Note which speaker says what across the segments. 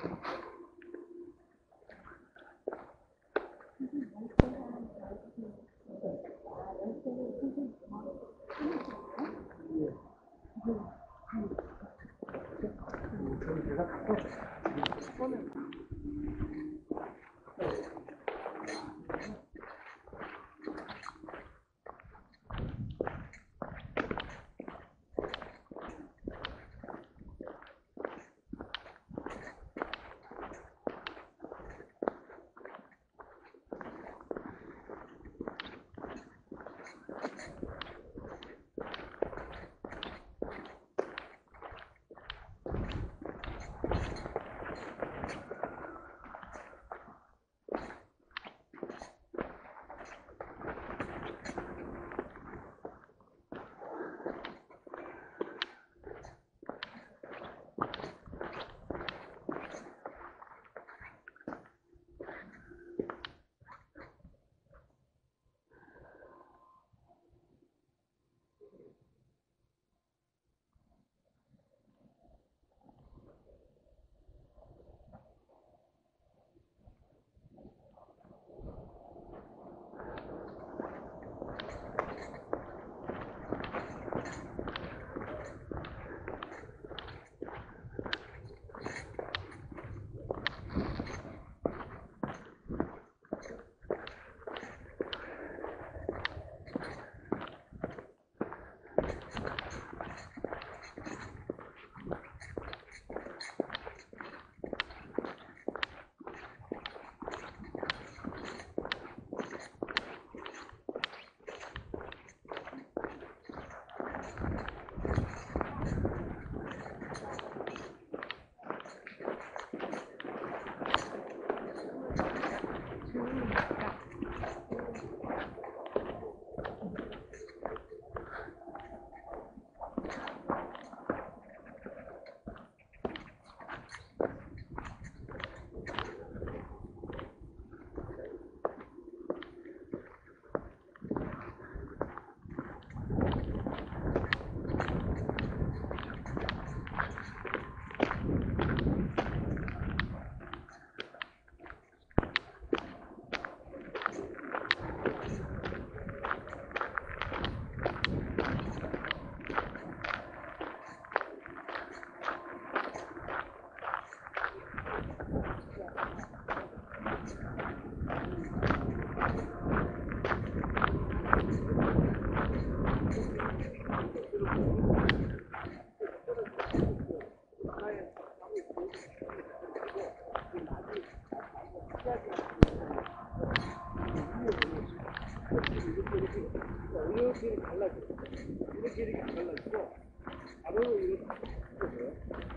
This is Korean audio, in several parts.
Speaker 1: 이렇게 달라져요. 이렇게 달라지고 바로 이렇게 바뀌어요.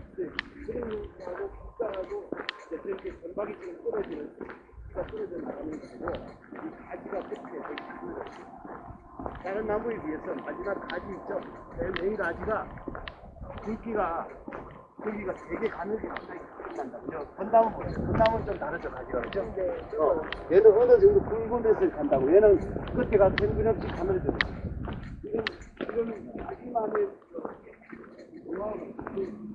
Speaker 1: 그런 거하고 국가하고 이렇게 전박이 지금 떨어지는 떨어져 나가는 거고 이 가지가 끝에 되게 있는 거예요. 다른 나무에 비해서 마지막 가지 있죠. 메인 가지가 굵기가 거기가 되게 가늘게 갑자기 끝난다. 그죠? 건담은 보세요. 건담은 좀 다르죠, 가지가. 그죠? 네. 얘는 어느 정도 굵은 데서 간다고. 얘는 끝에가 형편없이 가늘어져요. 이건 마지막에